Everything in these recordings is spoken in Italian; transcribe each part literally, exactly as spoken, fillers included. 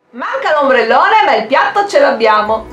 Manca l'ombrellone, ma il piatto ce l'abbiamo!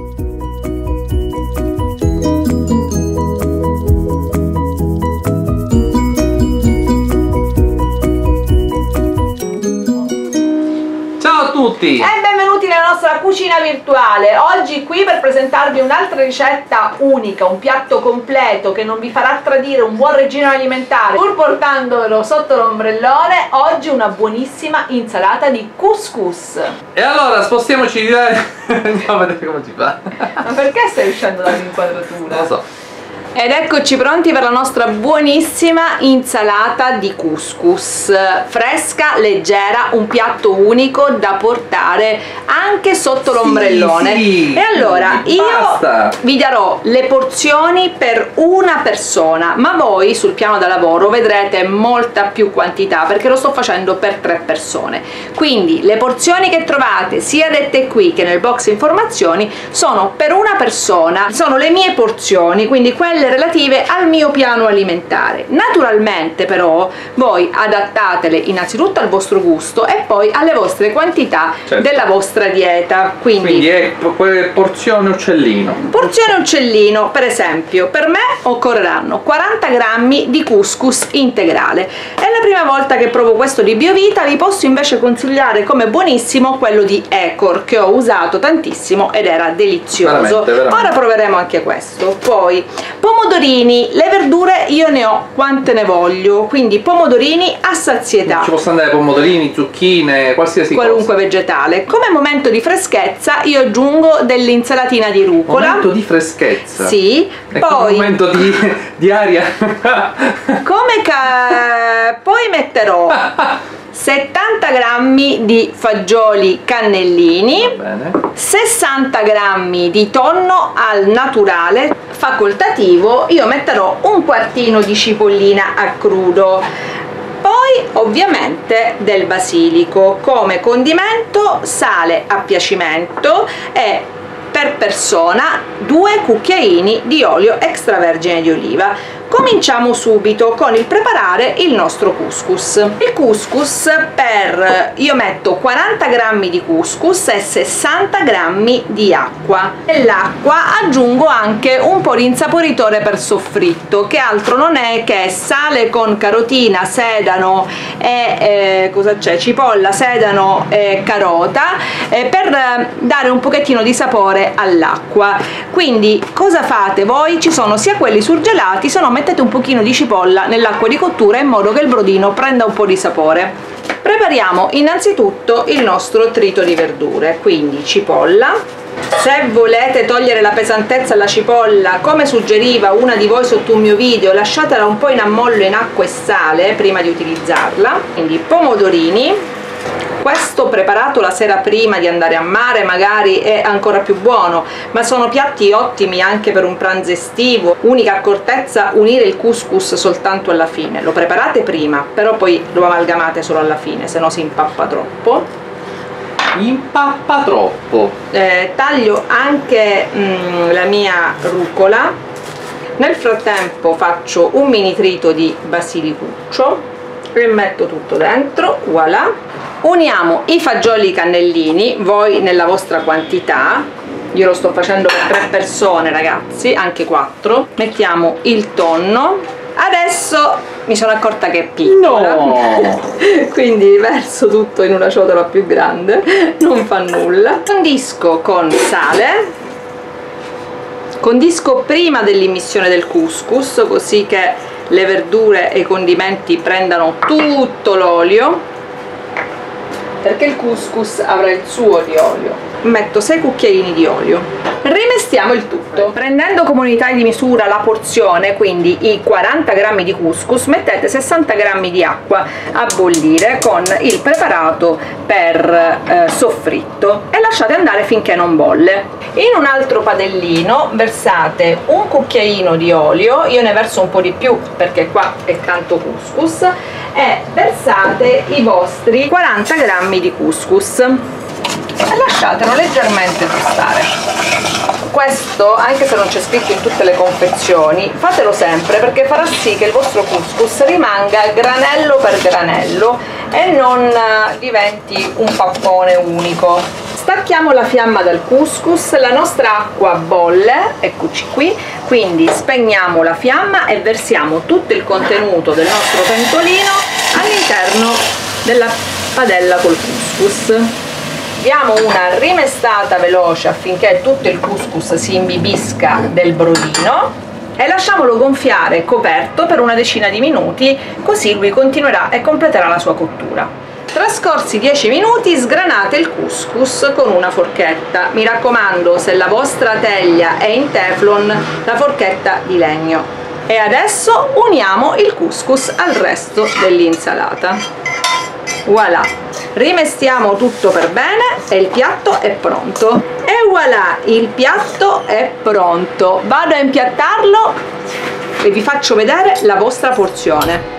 Ciao a tutti! E benvenuti nella nostra cucina virtuale. Oggi qui per presentarvi un'altra ricetta unica, un piatto completo che non vi farà tradire un buon regime alimentare, pur portandolo sotto l'ombrellone. Oggi una buonissima insalata di couscous. E allora spostiamoci di là. Andiamo a vedere come si fa. Ma perché stai uscendo dall'inquadratura? Non lo so. Ed eccoci pronti per la nostra buonissima insalata di couscous, fresca, leggera, un piatto unico da portare anche sotto l'ombrellone. Sì, sì, e allora io basta. vi darò le porzioni per una persona, ma voi sul piano da lavoro vedrete molta più quantità perché lo sto facendo per tre persone. Quindi le porzioni che trovate sia dette qui che nel box informazioni sono per una persona, sono le mie porzioni, quindi quelle relative al mio piano alimentare. Naturalmente però voi adattatele innanzitutto al vostro gusto e poi alle vostre quantità, certo, della vostra dieta. Quindi, Quindi è porzione uccellino. Porzione uccellino, per esempio, per me occorreranno quaranta grammi di couscous integrale. È la prima volta che provo questo di Biovita, vi posso invece consigliare come buonissimo quello di Ecor che ho usato tantissimo ed era delizioso. Veramente, veramente. Ora proveremo anche questo. Poi pomodorini, le verdure io ne ho quante ne voglio, quindi pomodorini a sazietà. Ci possono andare pomodorini, zucchine, qualsiasi qualunque cosa. vegetale. Come momento di freschezza io aggiungo dell'insalatina di rucola. Momento di freschezza? Sì. E poi momento di, di aria. come ca... poi metterò settanta grammi di fagioli cannellini, Va bene. sessanta grammi di tonno al naturale facoltativo, io metterò un quartino di cipollina a crudo, poi ovviamente del basilico, come condimento sale a piacimento e per persona due cucchiaini di olio extravergine di oliva. Cominciamo subito con il preparare il nostro couscous. Il couscous per io metto quaranta grammi di couscous e sessanta grammi di acqua. Nell'acqua aggiungo anche un po' di insaporitore per soffritto, che altro non è che sale con carotina, sedano e eh, cosa c'è? Cipolla, sedano e carota, eh, per dare un pochettino di sapore all'acqua. Quindi cosa fate voi? Ci sono sia quelli surgelati, se no mettete un pochino di cipolla nell'acqua di cottura in modo che il brodino prenda un po' di sapore. Prepariamo innanzitutto il nostro trito di verdure, quindi cipolla. Se volete togliere la pesantezza alla cipolla, come suggeriva una di voi sotto un mio video, lasciatela un po' in ammollo in acqua e sale prima di utilizzarla. Quindi pomodorini. Questo preparato la sera prima di andare a mare magari è ancora più buono, ma sono piatti ottimi anche per un pranzo estivo. Unica accortezza: unire il couscous soltanto alla fine. Lo preparate prima, però poi lo amalgamate solo alla fine, se no si impappa troppo. Impappa troppo. Eh, taglio anche mm, la mia rucola. Nel frattempo faccio un mini trito di basilicuccio e metto tutto dentro. Voilà. Uniamo i fagioli cannellini, voi nella vostra quantità, io lo sto facendo per tre persone ragazzi, anche quattro. Mettiamo il tonno. Adesso mi sono accorta che è piccola, no. Quindi verso tutto in una ciotola più grande, non fa nulla. Condisco con sale, condisco prima dell'immissione del couscous, così che le verdure e i condimenti prendano tutto l'olio, perché il couscous avrà il suo di olio. Metto sei cucchiaini di olio, rimestiamo il tutto prendendo come unità di misura la porzione, quindi i quaranta grammi di couscous mettete sessanta grammi di acqua a bollire con il preparato per eh, soffritto e lasciate andare finché non bolle. In un altro padellino versate un cucchiaino di olio, io ne verso un po' di più perché qua è tanto couscous, e versate i vostri quaranta grammi di couscous e lasciatelo leggermente tostare. questo, anche se non c'è scritto in tutte le confezioni, fatelo sempre perché farà sì che il vostro couscous rimanga granello per granello e non diventi un pappone unico. Stacchiamo la fiamma dal couscous, la nostra acqua bolle, eccoci qui, quindi spegniamo la fiamma e versiamo tutto il contenuto del nostro pentolino all'interno della padella col couscous. Diamo una rimestata veloce affinché tutto il couscous si imbibisca del brodino e lasciamolo gonfiare coperto per una decina di minuti, così lui continuerà e completerà la sua cottura. Trascorsi dieci minuti sgranate il couscous con una forchetta, mi raccomando, se la vostra teglia è in teflon, la forchetta di legno. E adesso uniamo il couscous al resto dell'insalata. Voilà, rimestiamo tutto per bene e il piatto è pronto. E voilà, il piatto è pronto. Vado a impiattarlo e vi faccio vedere la vostra porzione.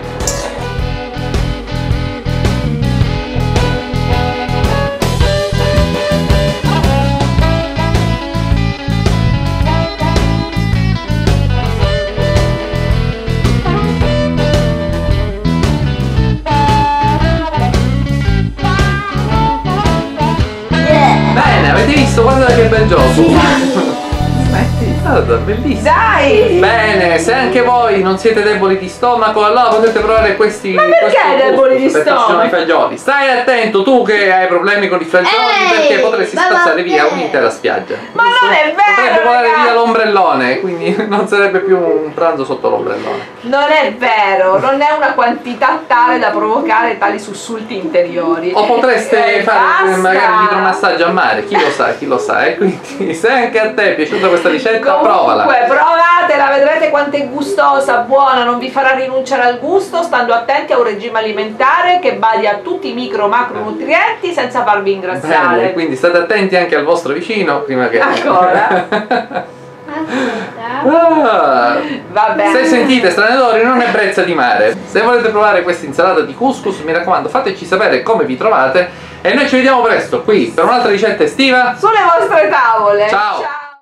Avete visto? Guarda che bel gioco! Guarda, bellissimo! Dai! Bene, se anche voi non siete deboli di stomaco, allora potete provare questi. Ma perché deboli di stomaco? I fagioli. Stai attento, tu che hai problemi con i fagioli, Ehi, perché potresti spazzare via bene. un'intera spiaggia. Ma non è vero! Potrebbe volare ragazzi. via l'ombrellone, quindi non sarebbe più un pranzo sotto l'ombrellone. Non è vero, non è una quantità tale da provocare tali sussulti interiori. O potreste Eh, fare basta. magari un idromassaggio a mare, chi lo sa, chi lo sa. E quindi se anche a te è piaciuta questa ricetta, provala. Comunque provatela, vedrete quanto è gustosa, buona, non vi farà rinunciare al gusto, stando attenti a un regime alimentare che badi a tutti i micro macro nutrienti senza farvi ingrassare. Bene, quindi state attenti anche al vostro vicino prima che. Ancora? Ah, Va bene. se sentite strani odori non è brezza di mare. Se volete provare questa insalata di couscous, mi raccomando, fateci sapere come vi trovate e noi ci vediamo presto qui per un'altra ricetta estiva Sulle vostre tavole. Ciao.